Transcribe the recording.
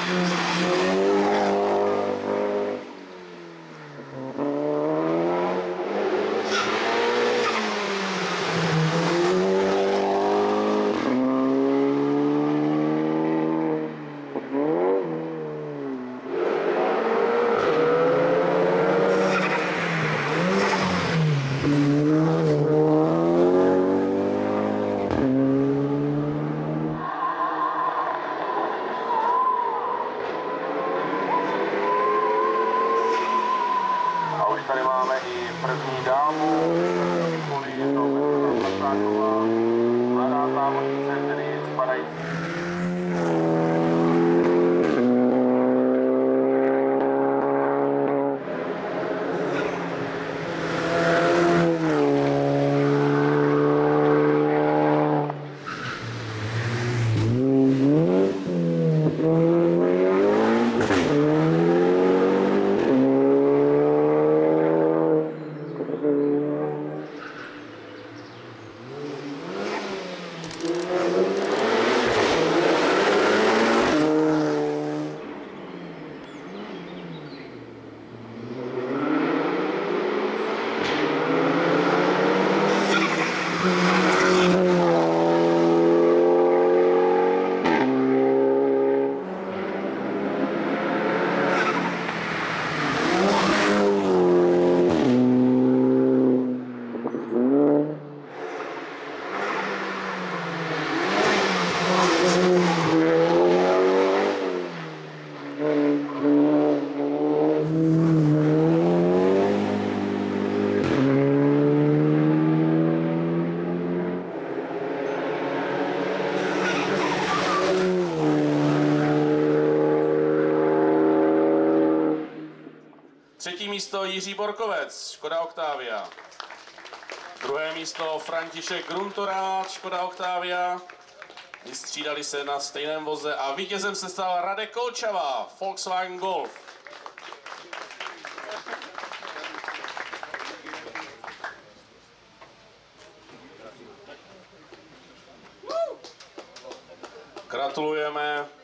Tady máme i první dámu, je to Petrová, mladá závodnice, tedy spadající. Třetí místo Jiří Borkovec, Škoda Octavia. Druhé místo František Gruntorát, Škoda Octavia. Vystřídali se na stejném voze a vítězem se stal Radek Kolčava, Volkswagen Golf. Gratulujeme.